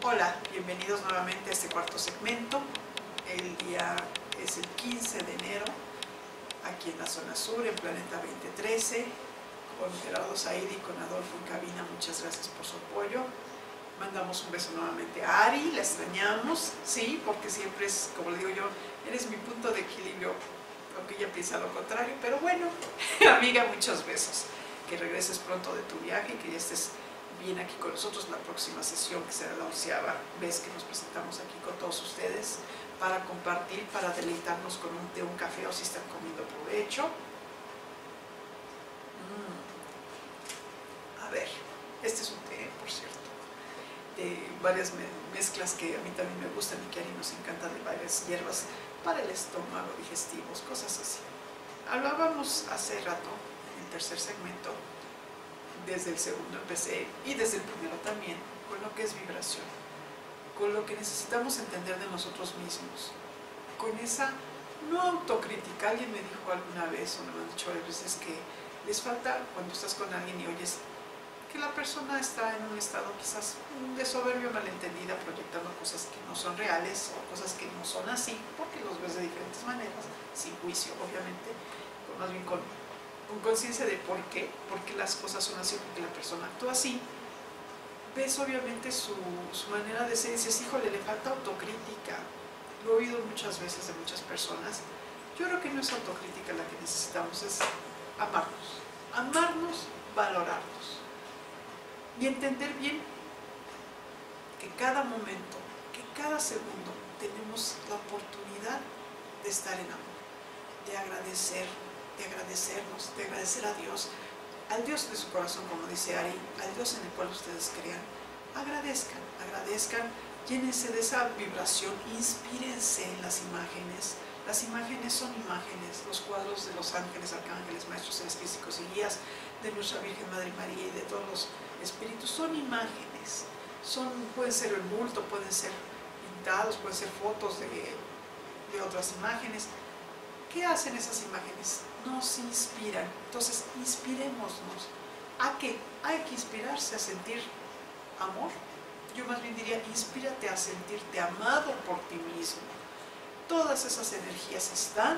Hola, bienvenidos nuevamente a este cuarto segmento. El día es el 15 de enero, aquí en la zona sur, en Planeta 2013, con Gerardo Said y con Adolfo en cabina. Muchas gracias por su apoyo. Mandamos un beso nuevamente a Ari, la extrañamos, sí, porque siempre es, como le digo yo, eres mi punto de equilibrio, aunque ella piensa lo contrario, pero bueno, amiga, muchos besos. Que regreses pronto de tu viaje y que ya estés bien aquí con nosotros la próxima sesión, que será la 11ª vez que nos presentamos aquí con todos ustedes para compartir, para deleitarnos con de un café o si están comiendo provecho. A ver, este es un té, por cierto, de varias mezclas que a mí también me gustan y que a Ari nos encanta, de varias hierbas para el estómago, digestivos, cosas así. Hablábamos hace rato, en el tercer segmento, desde el segundo empecé y desde el primero también, con lo que es vibración, con lo que necesitamos entender de nosotros mismos, con esa no autocrítica. Alguien me dijo alguna vez, o me han dicho varias veces, que les falta cuando estás con alguien y oyes que la persona está en un estado quizás de soberbia malentendida, proyectando cosas que no son reales o cosas que no son así, porque los ves de diferentes maneras, sin juicio obviamente, más bien con conciencia de por qué las cosas son así, porque la persona actúa así. Ves obviamente su manera de ser y dices, híjole, le falta autocrítica. Lo he oído muchas veces de muchas personas. Yo creo que no es autocrítica la que necesitamos, es amarnos, valorarnos y entender bien que cada momento, que cada segundo tenemos la oportunidad de estar en amor, de agradecer, de agradecernos, de agradecer a Dios, al Dios de su corazón, como dice Ari, al Dios en el cual ustedes crean. Agradezcan, agradezcan, llénense de esa vibración, inspírense en las imágenes. Las imágenes son imágenes, los cuadros de los ángeles, arcángeles, maestros, seres físicos y guías de nuestra Virgen Madre María y de todos los espíritus, son imágenes, pueden ser el bulto, pueden ser pintados, pueden ser fotos de otras imágenes. ¿Qué hacen esas imágenes? Nos inspiran. Entonces, inspirémonos. ¿A qué? Hay que inspirarse a sentir amor. Yo más bien diría, inspírate a sentirte amado por ti mismo. Todas esas energías están,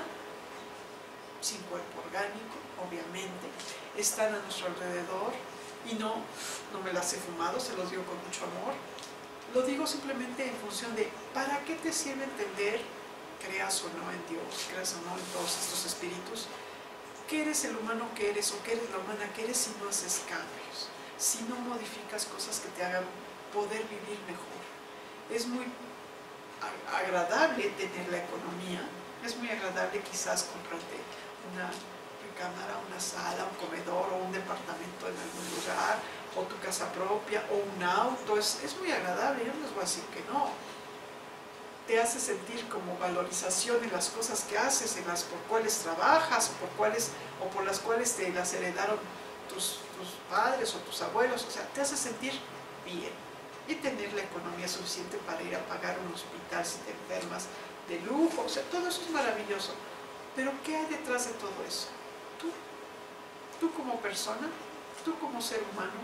sin cuerpo orgánico, obviamente, están a nuestro alrededor y no me las he fumado, se los digo con mucho amor. Lo digo simplemente en función de, ¿para qué te sirve entender, creas o no en Dios, creas o no en todos estos espíritus, qué eres el humano que eres o qué eres la humana que eres si no haces cambios, si no modificas cosas que te hagan poder vivir mejor? Es muy agradable tener la economía, es muy agradable quizás comprarte una recámara, una sala, un comedor o un departamento en algún lugar, o tu casa propia, o un auto, es muy agradable, yo no les voy a decir que no. Te hace sentir como valorización en las cosas que haces, en las por cuales trabajas, por las cuales te las heredaron tus padres o tus abuelos, o sea, te hace sentir bien. Y tener la economía suficiente para ir a pagar un hospital si te enfermas de lujo, o sea, todo eso es maravilloso. Pero ¿qué hay detrás de todo eso? Tú como persona, tú como ser humano.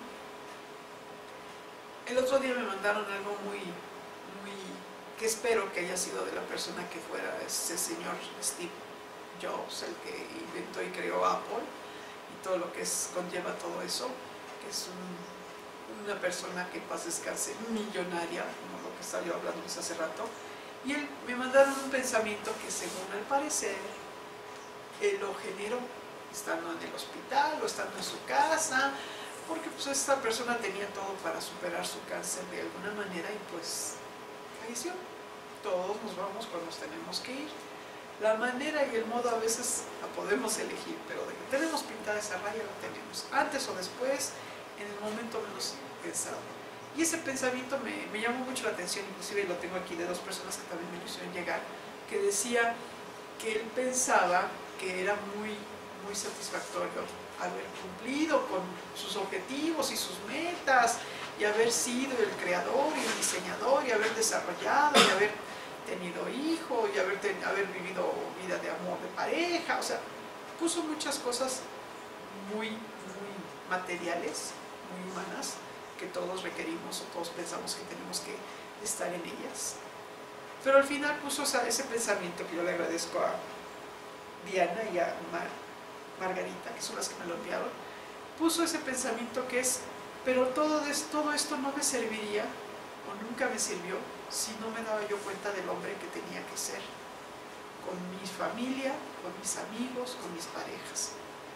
El otro día me mandaron algo que espero que haya sido de la persona que fuera ese señor Steve Jobs, el que inventó y creó Apple y todo lo que conlleva todo eso, que es una persona que en paz descanse, millonaria, como lo que estaba yo hablando hace rato. Y él me mandaron un pensamiento que, según al parecer, él lo generó estando en el hospital o estando en su casa, porque pues esta persona tenía todo para superar su cáncer de alguna manera y pues falleció. Todos nos vamos cuando nos tenemos que ir. La manera y el modo a veces la podemos elegir, pero de que tenemos pintada esa raya la tenemos, antes o después, en el momento menos pensado. Y ese pensamiento me llamó mucho la atención, inclusive lo tengo aquí de dos personas que también me lo hicieron llegar, que decía que él pensaba que era muy satisfactorio haber cumplido con sus objetivos y sus metas y haber sido el creador y el diseñador y haber desarrollado y haber tenido hijos y haber vivido vida de amor de pareja, o sea, puso muchas cosas muy materiales, muy humanas, que todos requerimos o todos pensamos que tenemos que estar en ellas. Pero al final puso ese pensamiento que yo le agradezco a Diana y a Margarita, que son las que me lo enviaron, puso ese pensamiento que es, pero todo esto no me serviría, o nunca me sirvió, si no me daba yo cuenta del hombre que tenía que ser, con mi familia, con mis amigos, con mis parejas.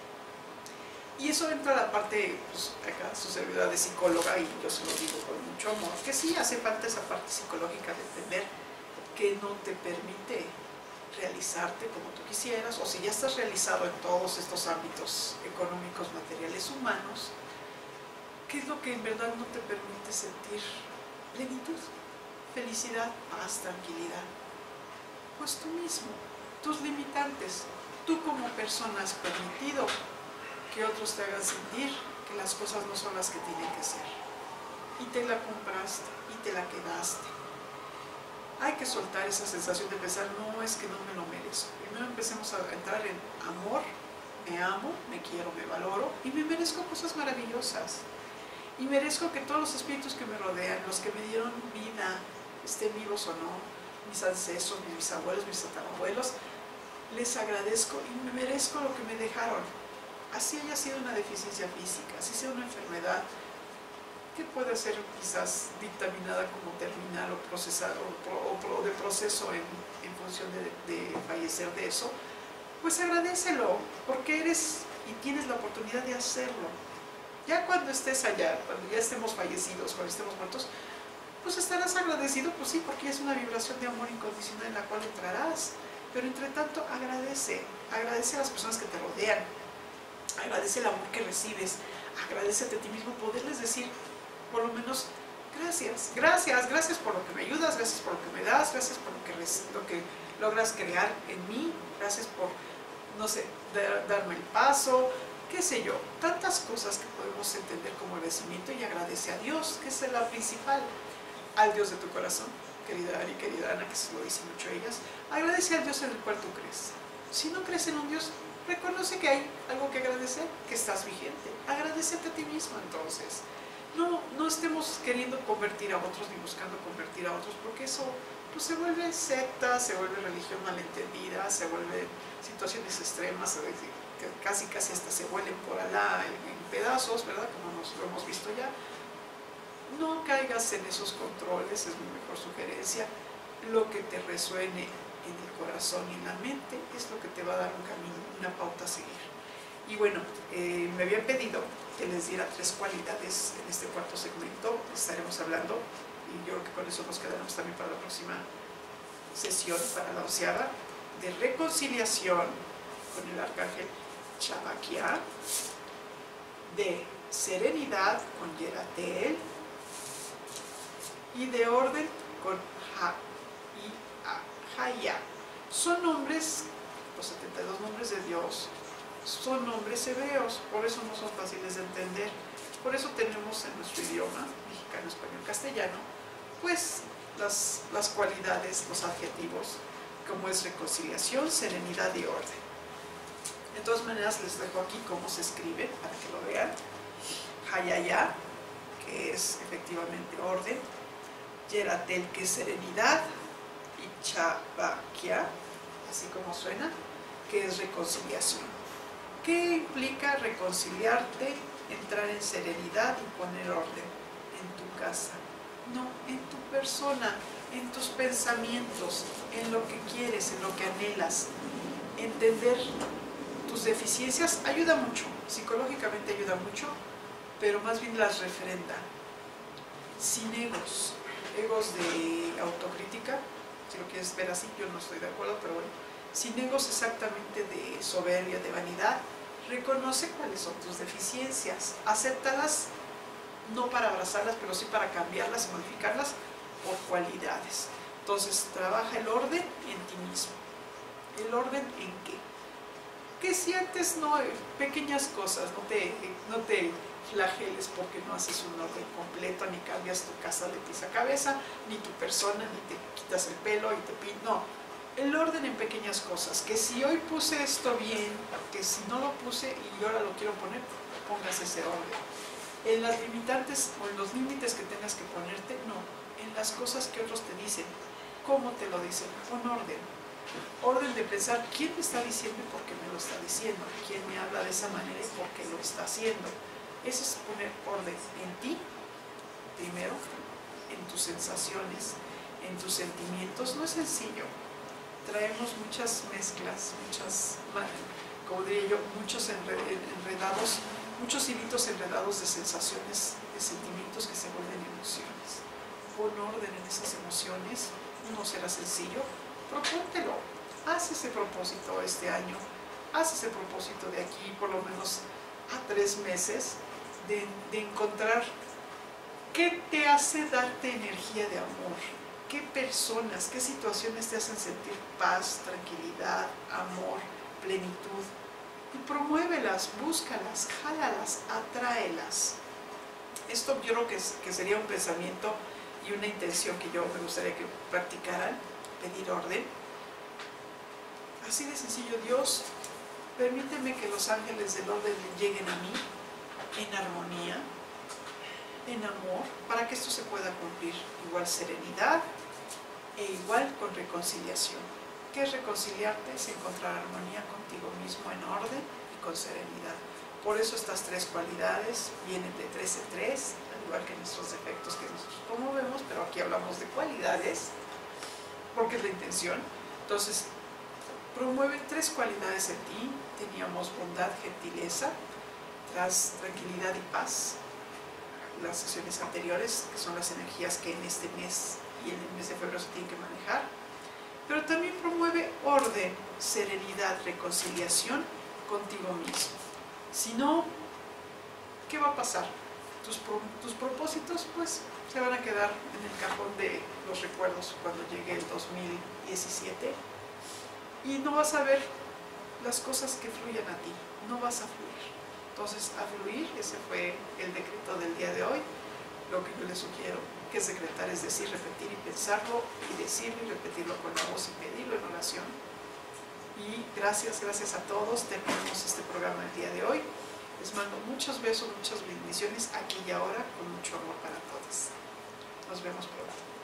Y eso entra a la parte, pues acá su servidora de psicóloga, y yo se lo digo con mucho amor, que sí hace falta esa parte psicológica de entender que no te permite realizarte como tú quisieras, o si ya estás realizado en todos estos ámbitos económicos, materiales, humanos, ¿qué es lo que en verdad no te permite sentir plenitud, felicidad, paz, tranquilidad? Pues tú mismo, tus limitantes. Tú como persona has permitido que otros te hagan sentir que las cosas no son las que tienen que ser, y te la compraste y te la quedaste. Hay que soltar esa sensación de pensar, no, es que no me lo merezco. Primero empecemos a entrar en amor, me amo, me quiero, me valoro y me merezco cosas maravillosas. Y merezco que todos los espíritus que me rodean, los que me dieron vida, estén vivos o no, mis ancestros, mis bisabuelos, mis tatarabuelos, les agradezco y me merezco lo que me dejaron. Así haya sido una deficiencia física, así sea una enfermedad que puede ser quizás dictaminada como terminal o procesar o de proceso en función de fallecer de eso, pues agradécelo, porque eres y tienes la oportunidad de hacerlo. Ya cuando estés allá, cuando ya estemos fallecidos, cuando estemos muertos, pues estarás agradecido, pues sí, porque es una vibración de amor incondicional en la cual entrarás. Pero entre tanto, agradece a las personas que te rodean, agradece el amor que recibes, agradécete a ti mismo, poderles decir, por lo menos, gracias por lo que me ayudas, gracias por lo que me das, gracias por lo que logras crear en mí, gracias por, no sé, darme el paso, qué sé yo, tantas cosas que podemos entender como agradecimiento, y agradece a Dios, que es la principal, al Dios de tu corazón, querida Ari, querida Ana, que se lo dicen mucho ellas. Agradece al Dios en el cual tú crees. Si no crees en un Dios, reconoce que hay algo que agradecer, que estás vigente. Agradecete a ti mismo entonces. No estemos queriendo convertir a otros ni buscando convertir a otros, porque eso pues, se vuelve secta, se vuelve religión malentendida, se vuelven situaciones extremas, que casi hasta se vuelven por Alá en pedazos, ¿verdad? Como nos lo hemos visto ya. No caigas en esos controles, es mi mejor sugerencia. Lo que te resuene en el corazón y en la mente es lo que te va a dar un camino, una pauta a seguir. Y bueno, me habían pedido que les diera 3 cualidades en este cuarto segmento, estaremos hablando, y yo creo que con eso nos quedaremos también para la próxima sesión, para la 11ª, de reconciliación con el arcángel Chabaquia, de serenidad con Yeratel, y de orden con Jaya. Son nombres, los 72 nombres de Dios, son nombres hebreos, por eso no son fáciles de entender. Por eso tenemos en nuestro idioma, mexicano, español, castellano, pues las cualidades, los adjetivos, como es reconciliación, serenidad y orden. De todas maneras, les dejo aquí cómo se escribe para que lo vean. Hayaya, que es efectivamente orden, Yeratel, que es serenidad, y Chabaquia, así como suena, que es reconciliación. ¿Qué implica reconciliarte, entrar en serenidad y poner orden en tu casa? No, en tu persona, en tus pensamientos, en lo que quieres, en lo que anhelas. Entender tus deficiencias ayuda mucho, psicológicamente ayuda mucho, pero más bien las refrenda. Sin egos de autocrítica, si lo quieres ver así, yo no estoy de acuerdo, pero bueno, sin egos exactamente de soberbia, de vanidad, reconoce cuáles son tus deficiencias, acéptalas, no para abrazarlas, pero sí para cambiarlas y modificarlas por cualidades. Entonces, trabaja el orden en ti mismo. ¿El orden en qué? Que sientes, no, pequeñas cosas, no te flageles porque no haces un orden completo, ni cambias tu casa de pies a cabeza, ni tu persona, ni te quitas el pelo y te pintas, no. El orden en pequeñas cosas, que si hoy puse esto bien, que si no lo puse y ahora lo quiero poner, pongas ese orden. en las limitantes o en los límites que tengas que ponerte, no, en las cosas que otros te dicen, cómo te lo dicen, pon orden. Orden de pensar, ¿quién me está diciendo y por qué me lo está diciendo? ¿Quién me habla de esa manera y por qué lo está haciendo? Eso es poner orden en ti, primero, en tus sensaciones, en tus sentimientos. No es sencillo. Traemos muchas mezclas, como diría yo, muchos enredados, muchos hilitos enredados de sensaciones, de sentimientos que se vuelven emociones. Pon orden en esas emociones, no será sencillo. Propóntelo, haz ese propósito este año, haz ese propósito de aquí por lo menos a 3 meses de encontrar qué te hace darte energía de amor, qué personas, qué situaciones te hacen sentir paz, tranquilidad, amor, plenitud, y promuévelas, búscalas, jálalas, atráelas. Esto yo creo que sería un pensamiento y una intención que yo me gustaría que practicaran. Pedir orden. Así de sencillo. Dios, permíteme que los ángeles del orden lleguen a mí en armonía, en amor, para que esto se pueda cumplir. Igual serenidad e igual con reconciliación. ¿Qué es reconciliarte? Es encontrar armonía contigo mismo en orden y con serenidad. Por eso estas 3 cualidades vienen de 3 en 3, al igual que nuestros defectos que nosotros promovemos, pero aquí hablamos de cualidades, porque es la intención. Entonces, promueve 3 cualidades en ti. Teníamos bondad, gentileza, tranquilidad y paz. Las sesiones anteriores, que son las energías que en este mes y en el mes de febrero se tienen que manejar. Pero también promueve orden, serenidad, reconciliación contigo mismo. Si no, ¿qué va a pasar? Tus propósitos, pues, se van a quedar en el cajón de los recuerdos cuando llegue el 2017 y no vas a ver las cosas que fluyan a ti, no vas a fluir. Entonces, a fluir, ese fue el decreto del día de hoy. Lo que yo les sugiero que es decretar, es decir, repetir y pensarlo, y decirlo y repetirlo con la voz y pedirlo en oración. Y gracias a todos. Terminamos este programa el día de hoy. Les mando muchos besos, muchas bendiciones aquí y ahora, con mucho amor para todos. Nos vemos pronto.